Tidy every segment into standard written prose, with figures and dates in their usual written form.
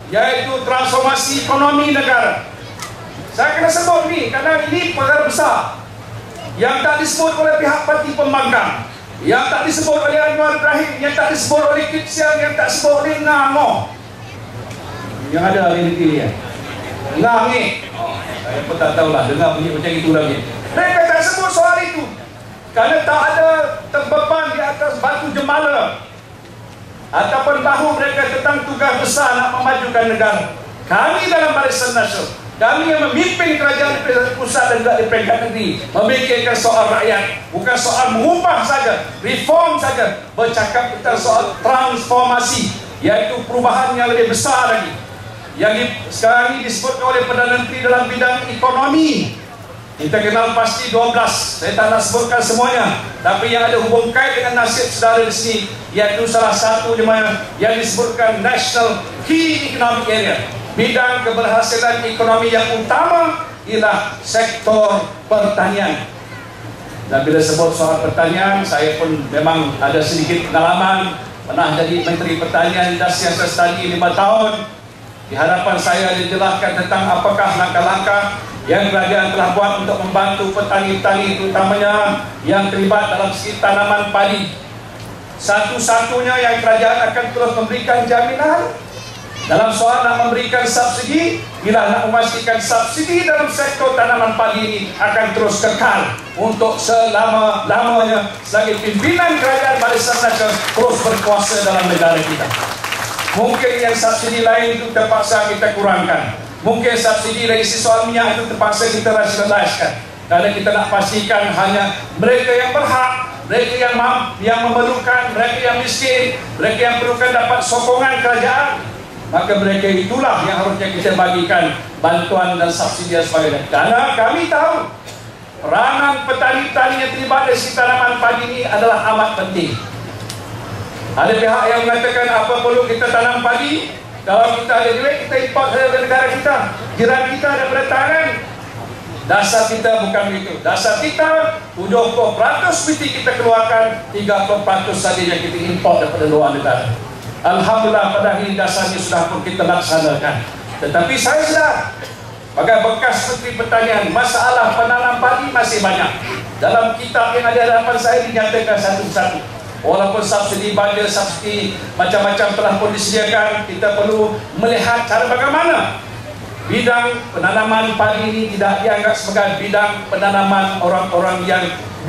yaitu transformasi ekonomi negara. Saya kena sebut ni kerana ini perkara besar yang tak disebut oleh pihak parti pembangkang, yang tak disebut oleh Anwar Ibrahim, yang tak disebut oleh Kit Siang, yang tak disebut oleh Ngah yang ada hari ini ya. Ngah ni saya pun tak tahulah, dengar bunyi macam itu lagi. Mereka tak sebut soal itu kerana tak ada terbeban di atas batu jemala ataupun bahu mereka tentang tugas besar nak memajukan negara. Kami dalam Barisan Nasional, kami yang memimpin kerajaan di pusat dan juga di peringkat negeri, memikirkan soal rakyat, bukan soal mengubah saja, reform saja, bercakap tentang soal transformasi, iaitu perubahan yang lebih besar lagi, yang sekarang ini disebutkan oleh Perdana Menteri dalam bidang ekonomi. Kita kenal pasti 12, saya tak nak sebutkan semuanya, tapi yang ada hubung kait dengan nasib saudara di sini, iaitu salah satu yang disebutkan National Key Economic Area. Bidang keberhasilan ekonomi yang utama ialah sektor pertanian. Dan bila sebut soal pertanian, saya pun memang ada sedikit pengalaman, pernah jadi Menteri Pertanian dan Siasat Stadi 5 tahun. Di hadapan saya dijelaskan tentang apakah langkah-langkah yang kerajaan telah buat untuk membantu petani-petani, terutamanya yang terlibat dalam segi tanaman padi. Satu-satunya yang kerajaan akan terus memberikan jaminan dalam soal nak memberikan subsidi, bila nak memastikan subsidi dalam sektor tanaman padi ini akan terus kekal untuk selama-lamanya selagi pimpinan kerajaan Barisan Nasional terus berkuasa dalam negara kita. Mungkin yang subsidi lain itu terpaksa kita kurangkan, mungkin subsidi dari sisi soal minyak itu terpaksa kita rasionaliskan, kerana kita nak pastikan hanya mereka yang berhak, mereka yang memerlukan, mereka yang miskin, mereka yang perlukan dapat sokongan kerajaan, maka mereka itulah yang harusnya kita bagikan bantuan dan subsidi dan sebagainya. Karena kami tahu peranan petani-petani yang terlibat dari tanaman padi ini adalah amat penting. Ada pihak yang mengatakan apa perlu kita tanam padi, kalau kita ada duit kita import saja ke negara kita, jiran kita ada perdagangan. Dasar kita bukan begitu. Dasar kita 70% mesti kita keluarkan, 30% saja yang kita import daripada luar negara. Alhamdulillah pada hari dasarnya sudah pun kita laksanakan. Tetapi saya sedar, sebagai bekas Menteri Pertanian, masalah penanam padi masih banyak. Dalam kitab yang ada di hadapan saya dinyatakan satu-satu. Walaupun subsidi baja, subsidi macam-macam telah pun disediakan, kita perlu melihat cara bagaimana bidang penanaman padi ini tidak dianggap sebagai bidang penanaman orang-orang yang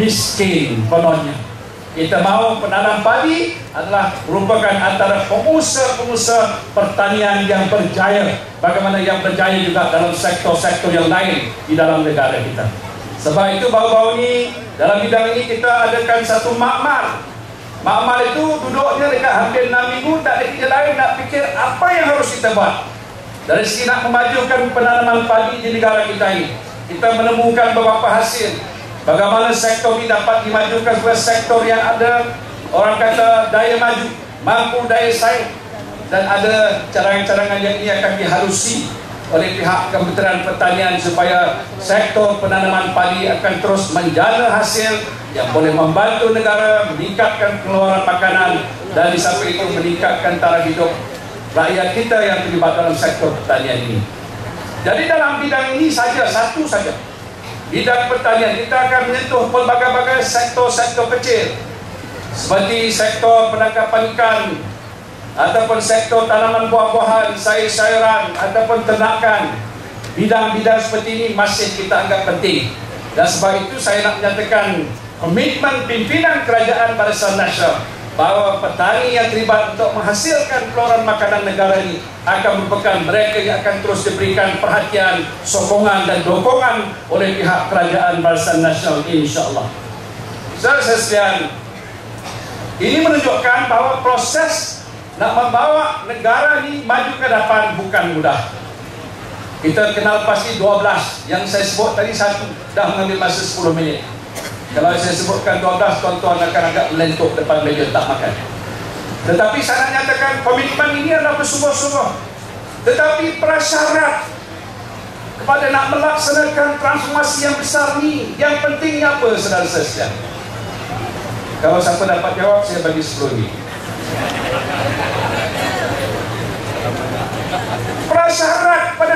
miskin kononnya. Kita mahu penanam padi adalah merupakan antara pengusaha-pengusaha pertanian yang berjaya, bagaimana yang berjaya juga dalam sektor-sektor yang lain di dalam negara kita. Sebab itu baru-baru ini dalam bidang ini kita adakan satu makmal. Makmal itu duduknya dekat hampir 6 minggu, tak ada kerja lain, nak fikir apa yang harus kita buat dari segi nak memajukan penanaman padi di negara kita ini. Kita menemukan beberapa hasil, bagaimana sektor ini dapat dimajukan sebagai sektor yang ada, orang kata daya maju, mampu daya saing, dan ada cadangan-cadangan yang ini akan dihalusi oleh pihak Kementerian Pertanian supaya sektor penanaman padi akan terus menjana hasil yang boleh membantu negara meningkatkan pengeluaran makanan dan di samping itu meningkatkan taraf hidup rakyat kita yang terlibat dalam sektor pertanian ini. Jadi dalam bidang ini saja, satu saja, bidang pertanian, kita akan menyentuh pelbagai-bagai sektor-sektor kecil seperti sektor penangkapan ikan, ataupun sektor tanaman buah-buahan, sayur-sayuran, ataupun ternakan. Bidang-bidang seperti ini masih kita anggap penting. Dan sebab itu saya nak menyatakan komitmen pimpinan kerajaan Barisan Nasional bahawa petani yang terlibat untuk menghasilkan keluaran makanan negara ini akan merupakan mereka yang akan terus diberikan perhatian, sokongan dan dukungan oleh pihak kerajaan Barisan Nasional, insya-Allah. Saudara-saudara sekalian, ini menunjukkan bahawa proses nak membawa negara ini maju ke depan bukan mudah. Kita kenal pasti 12, yang saya sebut tadi satu dah mengambil masa 10 minit. Kalau saya sebutkan 12, tuan-tuan akan agak melentuk depan meja tak makan. Tetapi saya nak nyatakan komitmen ini adalah bersungguh-sungguh. Tetapi prasyarat kepada nak melaksanakan transformasi yang besar ini, yang pentingnya apa, saudara-saudara sekalian? Kalau siapa dapat jawab, saya bagi 10 minit.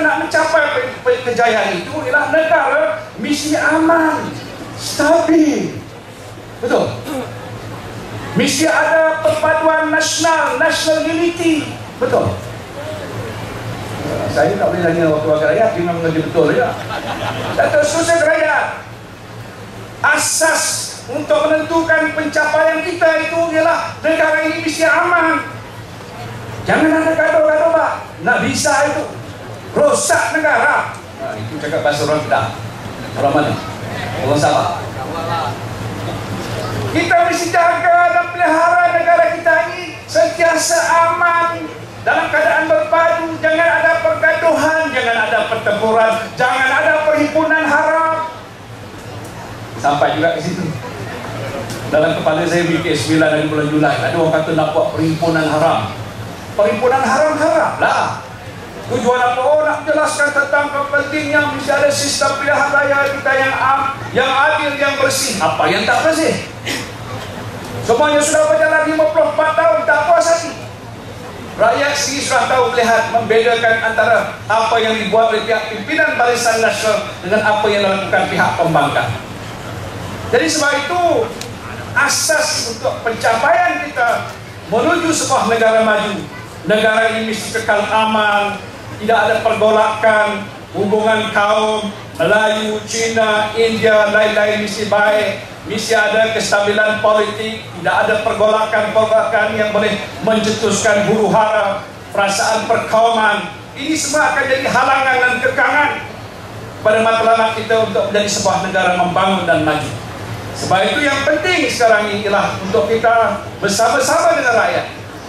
kita nak mencapai kejayaan itu ialah negara mesti aman, stabil. Betul? Mesti ada perpaduan nasional, national unity. Betul? Saya tak boleh tanya wakil-wakil rakyat, dia memang mengerti betul saja. Datuk Seri Rakyat, asas untuk menentukan pencapaian kita itu ialah negara ini mesti aman. Jangan ada gaduh-gaduh, Pak. Nak bisa itu rosak negara. Itu cakap bahasa orang Kedah. Orang mana? Orang Sabah. Kita mesti jaga dan pelihara negara kita ini sentiasa aman, dalam keadaan berpadu. Jangan ada pergaduhan, jangan ada pertempuran, jangan ada perhimpunan haram. Sampai juga ke situ. Dalam kepala saya fikir 9 hari bulan Julai, ada orang kata nak buat perhimpunan haram. Perhimpunan haram lah. Tujuan apa? Oh, nak jelaskan tentang pentingnya mesti ada sistem pilihan raya kita yang adil, yang bersih. Apa yang tak bersih? Semuanya sudah berjalan 54 tahun, tak puas hati. Rakyat sendiri sudah tahu melihat, membedakan antara apa yang dibuat oleh pihak pimpinan Barisan Nasional dengan apa yang dilakukan pihak pembangkang. Jadi sebab itu, asas untuk pencapaian kita menuju sebuah negara maju, negara ini mesti kekal aman, tidak ada pergolakan, hubungan kaum, Melayu, Cina, India, lain-lain mesti baik, mesti ada kestabilan politik, tidak ada pergolakan-pergolakan yang boleh mencetuskan huru hara, perasaan perkauman. Ini semua akan jadi halangan dan kekangan pada matlamat kita untuk menjadi sebuah negara membangun dan maju. Sebab itu yang penting sekarang ini ialah untuk kita bersama-sama dengan rakyat.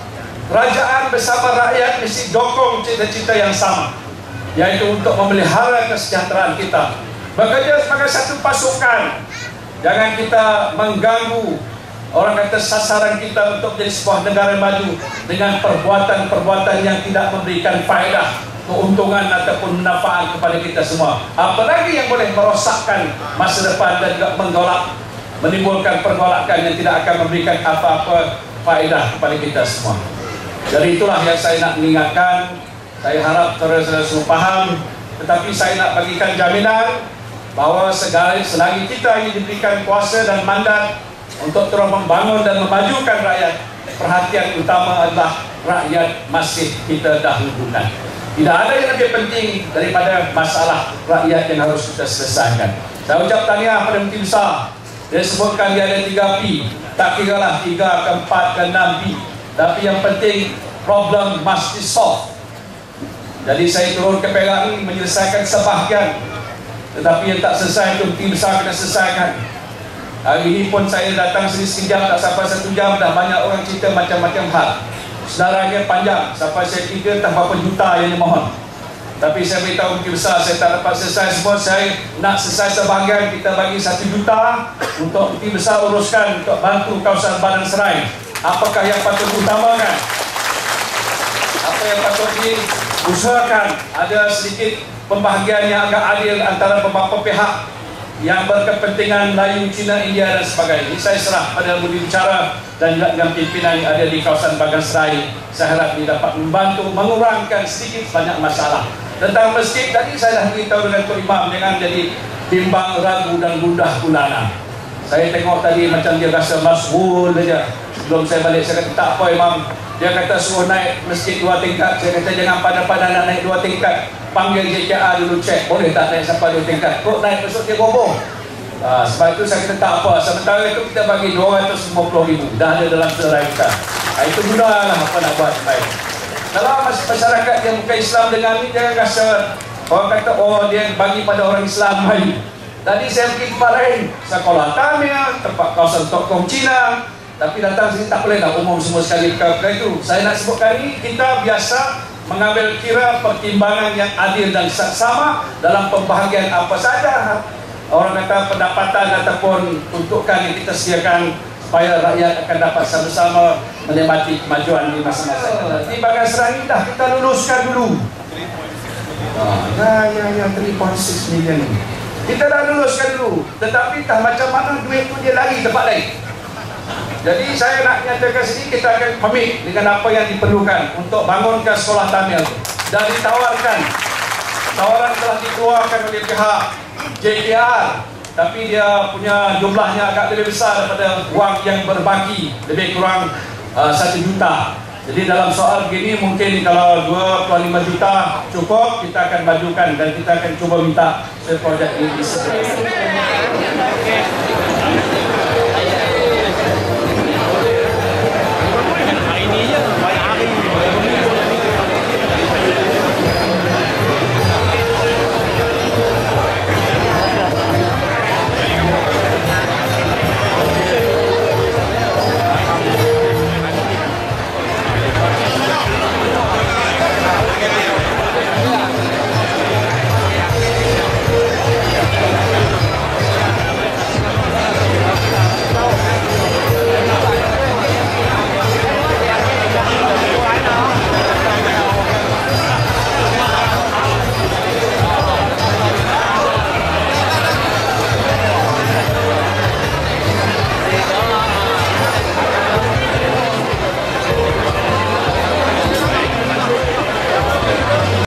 Kerajaan bersama rakyat mesti dokong cita-cita yang sama, yaitu untuk memelihara kesejahteraan kita. Bekerja sebagai satu pasukan. Jangan kita mengganggu, orang kata sasaran kita untuk menjadi sebuah negara maju dengan perbuatan-perbuatan yang tidak memberikan faedah, keuntungan ataupun manfaat kepada kita semua. Apalagi yang boleh merosakkan masa depan dan juga menimbulkan pergolakan yang tidak akan memberikan apa-apa faedah kepada kita semua. Jadi itulah yang saya nak mengingatkan. Saya harap saudara-saudara semua faham. Tetapi saya nak bagikan jaminan bahawa selagi kita ini diberikan kuasa dan mandat untuk terus membangun dan memajukan rakyat, perhatian utama adalah rakyat masih kita dahulukan. Tidak ada yang lebih penting daripada masalah rakyat yang harus kita selesaikan. Saya ucap tahniah pada Menteri Besar. Dia sebutkan dia ada 3 P. Tak kira lah 3 ke 4 ke 6 P. Tapi yang penting, problem must be solved. Jadi saya turun ke Perak ini menyelesaikan sebahagian. Tetapi yang tak selesai itu Menteri Besar kena selesaikan. Hari ini pun saya datang sini sekejap, tak sampai 1 jam, dah banyak orang cerita macam-macam hal. Sedaranya panjang, sampai saya 3 tak berapa juta yang dimohon. Tapi saya beritahu Menteri Besar, saya tak dapat selesai semua. Saya nak selesai sebahagian, kita bagi 1 juta untuk Menteri Besar uruskan untuk bantu kawasan Badan Serai. Apakah yang patut diutamakan? Apa yang patut diusahakan? Ada sedikit pembahagian yang agak adil antara beberapa pihak yang berkepentingan Melayu, Cina, India dan sebagainya. Ini saya serah pada budi bicara dan juga dengan pimpinan yang ada di kawasan Bagan Serai. Saya harap ini dapat membantu mengurangkan sedikit banyak masalah. Tentang masjid tadi saya dah beritahu dengan Tok Imam, jangan jadi bimbang, ragu dan gundah gulana. Saya tengok tadi macam dia rasa masyhur saja. Sebelum saya balik saya kata tak apa Imam. Dia kata suruh naik masjid 2 tingkat. Saya kata jangan pandai-pandai nak naik 2 tingkat. Panggil JKA dulu cek, boleh tak naik sampai 2 tingkat. Kok naik besok dia boboh. Sebab itu saya kata tak apa. Sementara itu kita bagi 250,000. Dah ada dalam serai kita. Itu guna lah apa nak buat baik. Kalau masyarakat yang bukan Islam dengan ini, jangan rasa orang kata oh dia bagi pada orang Islam baik. Tadi saya pergi tempat lain, sekolah Tamil, tempat kawasan tokoh Cina. Tapi datang sini tak boleh nak umum semua sekali perkara itu. Saya nak sebutkan ini, kita biasa mengambil kira pertimbangan yang adil dan saksama dalam pembahagian apa saja orang kata pendapatan ataupun untukan yang kita sediakan supaya rakyat akan dapat sama-sama menikmati kemajuan di masa-masa di Bagan Serai dah kita luluskan dulu. Ya 3.6 million kita dah luluskan dulu, tetapi tak macam mana duit tu dia lari tempat lain. Jadi saya nak nyatakan sini, kita akan komit dengan apa yang diperlukan untuk bangunkan sekolah Tamil dan ditawarkan tawaran telah dikeluarkan oleh pihak JKR, tapi dia punya jumlahnya agak lebih besar daripada wang yang berbaki, lebih kurang 1 juta. Jadi dalam soal begini mungkin kalau 25 juta cukup, kita akan majukan dan kita akan cuba minta projek ini disediakan.